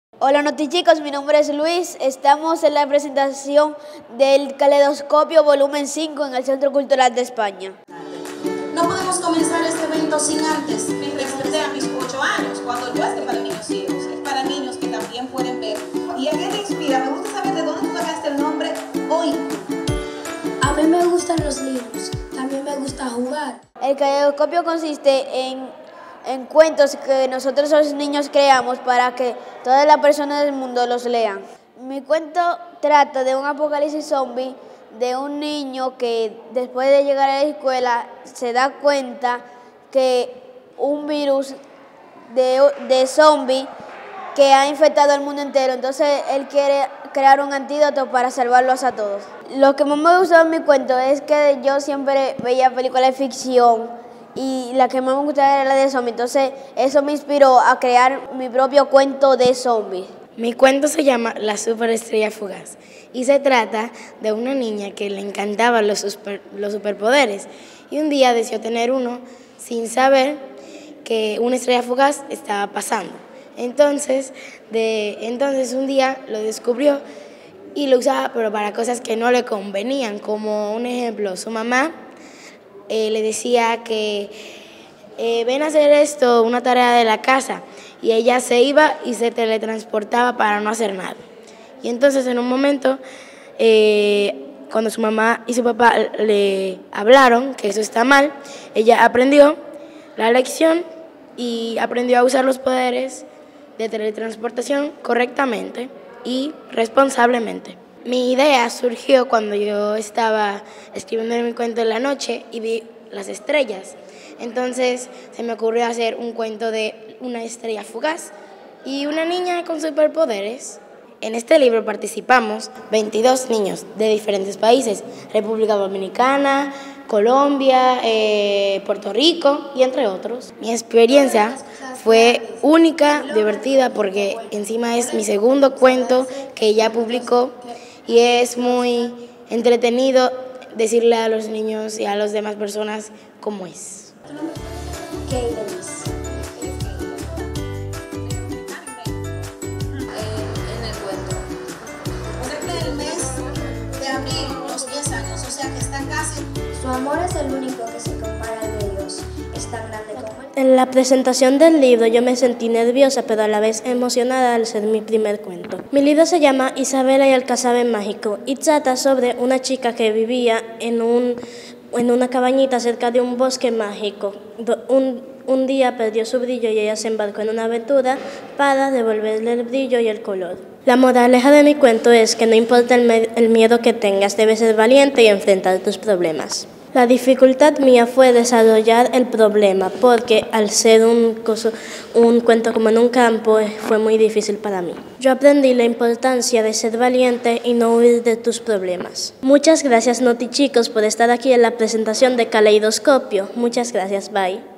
Hola chicos, mi nombre es Luis, estamos en la presentación del Caleidoscopio volumen 5 en el Centro Cultural de España. No podemos comenzar este evento sin antes. Me remonté a mis 8 años, cuando yo es para niños ciegos, es para niños que también pueden ver. ¿Y a qué te inspira? Me gusta saber de dónde tú sacaste el nombre hoy. A mí me gustan los libros, también me gusta jugar. El Caleidoscopio consiste en cuentos que nosotros los niños creamos para que todas las personas del mundo los lean. Mi cuento trata de un apocalipsis zombie, de un niño que después de llegar a la escuela se da cuenta que un virus de zombie que ha infectado al mundo entero, entonces él quiere crear un antídoto para salvarlos a todos. Lo que más me gustó en mi cuento es que yo siempre veía películas de ficción y la que más me gustaba era la de zombies, entonces eso me inspiró a crear mi propio cuento de zombies. Mi cuento se llama La superestrella fugaz y se trata de una niña que le encantaban los superpoderes y un día decidió tener uno sin saber que una estrella fugaz estaba pasando. Entonces un día lo descubrió y lo usaba pero para cosas que no le convenían, como un ejemplo, su mamá le decía que ven a hacer esto, una tarea de la casa, y ella se iba y se teletransportaba para no hacer nada. Y entonces en un momento, cuando su mamá y su papá le hablaron que eso está mal, ella aprendió la lección y aprendió a usar los poderes de teletransportación correctamente y responsablemente. Mi idea surgió cuando yo estaba escribiendo mi cuento en la noche y vi las estrellas. Entonces se me ocurrió hacer un cuento de una estrella fugaz y una niña con superpoderes. En este libro participamos 22 niños de diferentes países, República Dominicana, Colombia, Puerto Rico y entre otros. Mi experiencia fue única, divertida, porque encima es mi segundo cuento que ya publicó y es muy entretenido decirle a los niños y a las demás personas cómo es. En el cuento. Cumple el mes de abril, los 10 años, o sea que está casi. Su amor es el único que se compara al de Dios. Es tan grande como él. En la presentación del libro yo me sentí nerviosa, pero a la vez emocionada al ser mi primer cuento. Mi libro se llama Isabela y el cazabe mágico y trata sobre una chica que vivía en una cabañita cerca de un bosque mágico. Un día perdió su brillo y ella se embarcó en una aventura para devolverle el brillo y el color. La moraleja de mi cuento es que no importa el miedo que tengas, debes ser valiente y enfrentar tus problemas. La dificultad mía fue desarrollar el problema, porque al ser un cuento como en un campo fue muy difícil para mí. Yo aprendí la importancia de ser valiente y no huir de tus problemas. Muchas gracias chicos por estar aquí en la presentación de Caleidoscopio. Muchas gracias, bye.